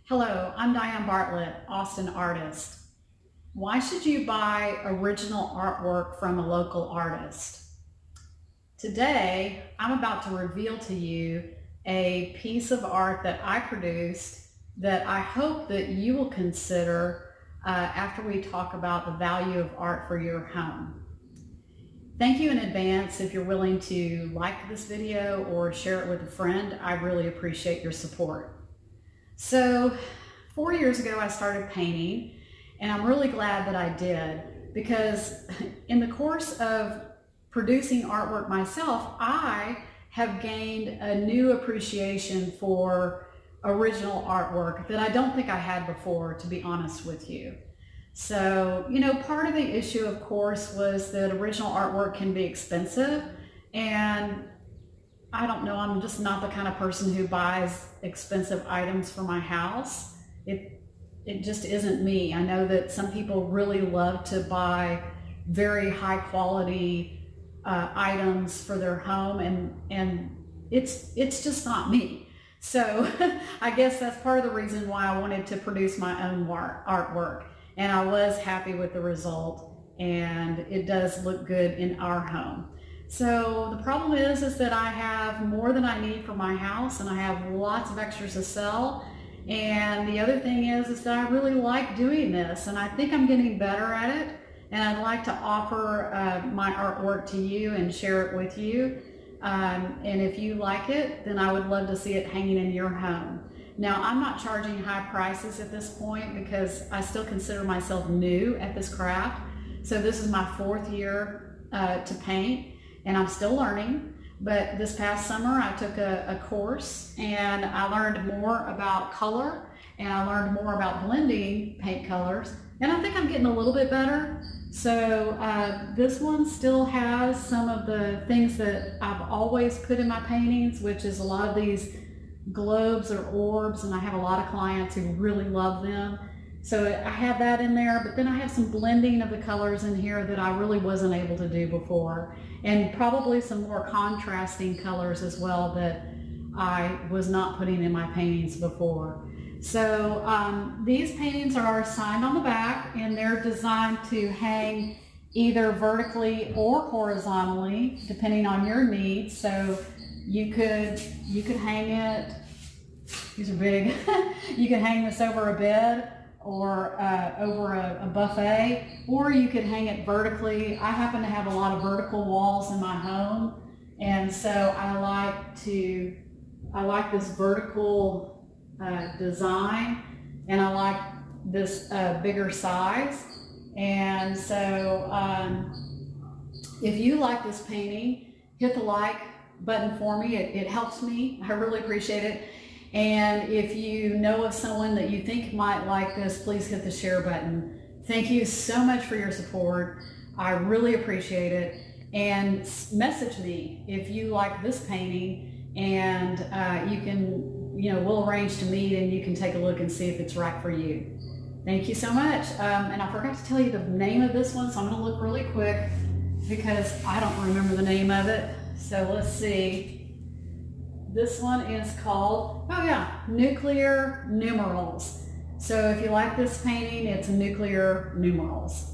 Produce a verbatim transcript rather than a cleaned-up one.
Hello, I'm Dianne Bartlett, Austin artist. Why should you buy original artwork from a local artist? Today, I'm about to reveal to you a piece of art that I produced that I hope that you will consider uh, after we talk about the value of art for your home. Thank you in advance if you're willing to like this video or share it with a friend. I really appreciate your support. So four years ago I started painting, and I'm really glad that I did, because in the course of producing artwork myself, I have gained a new appreciation for original artwork that I don't think I had before, to be honest with you. So, you know, part of the issue, of course, was that original artwork can be expensive, and I don't know, I'm just not the kind of person who buys expensive items for my house. It, it just isn't me. I know that some people really love to buy very high quality uh, items for their home, and, and it's, it's just not me. So I guess that's part of the reason why I wanted to produce my own art, artwork. And I was happy with the result, and it does look good in our home. So the problem is, is that I have more than I need for my house, and I have lots of extras to sell. And the other thing is, is that I really like doing this, and I think I'm getting better at it. And I'd like to offer uh, my artwork to you and share it with you. Um, and if you like it, then I would love to see it hanging in your home. Now, I'm not charging high prices at this point because I still consider myself new at this craft. So this is my fourth year uh, to paint, and I'm still learning. But this past summer I took a, a course, and I learned more about color, and I learned more about blending paint colors, and I think I'm getting a little bit better. So uh, this one still has some of the things that I've always put in my paintings, which is a lot of these globes or orbs, and I have a lot of clients who really love them. So I have that in there, but then I have some blending of the colors in here that I really wasn't able to do before, and probably some more contrasting colors as well that I was not putting in my paintings before. So um, these paintings are signed on the back, and they're designed to hang either vertically or horizontally, depending on your needs. So you could, you could hang it, these are big, you could hang this over a bed, or uh, over a, a buffet, or you could hang it vertically. I happen to have a lot of vertical walls in my home, and so I like to, I like this vertical uh, design, and I like this uh, bigger size. And so um, if you like this painting, hit the like button for me. It, it helps me. I really appreciate it. And if you know of someone that you think might like this, please hit the share button. Thank you so much for your support. I really appreciate it. And message me if you like this painting, and uh, you can, you know, we'll arrange to meet, and you can take a look and see if it's right for you. Thank you so much. Um, and I forgot to tell you the name of this one, so I'm gonna look really quick because I don't remember the name of it. So let's see. This one is called, oh yeah, Nuclear Numerals. So if you like this painting, it's Nuclear Numerals.